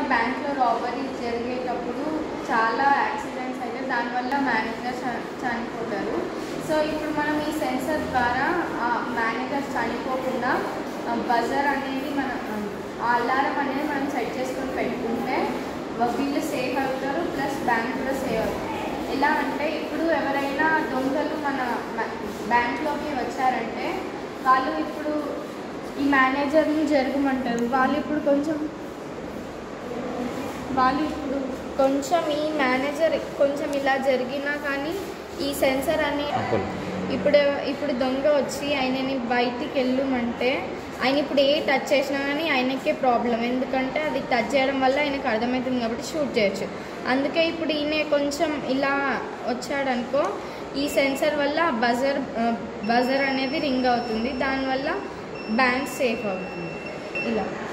బ్యాంక్లో రాబరీ జరిగేటప్పుడు చాలా యాక్సిడెంట్స్ అయితే దానివల్ల మేనేజర్ చనిపోతారు. సో ఇప్పుడు మనం ఈ సెన్సర్ ద్వారా మేనేజర్ చనిపోకుండా బజర్ అనేది అలారం అనేది మనం సెట్ చేసుకొని పెట్టుకుంటే వీళ్ళు సేఫ్ అవుతారు, ప్లస్ బ్యాంక్ కూడా సేవ్ అవుతారు. ఎలా అంటే ఇప్పుడు ఎవరైనా దొంగలు మన బ్యాంక్లోకి వచ్చారంటే వాళ్ళు ఇప్పుడు ఈ మేనేజర్ని జరగమంటారు. వాళ్ళు ఇప్పుడు కొంచెం ఈ మేనేజర్ కొంచెం ఇలా జరిగినా కానీ ఈ సెన్సర్ అని ఇప్పుడు దొంగ వచ్చి ఆయనని బయటికి వెళ్ళమంటే ఆయన ఇప్పుడు టచ్ చేసినా కానీ ఆయనకే ప్రాబ్లం, ఎందుకంటే అది టచ్ చేయడం వల్ల ఆయనకు అర్థమవుతుంది కాబట్టి షూట్ చేయొచ్చు. అందుకే ఇప్పుడు ఈయన కొంచెం ఇలా వచ్చాడనుకో ఈ సెన్సర్ వల్ల బజర్ అనేది రింగ్ అవుతుంది, దానివల్ల బ్యాంక్ సేఫ్ అవుతుంది ఇలా.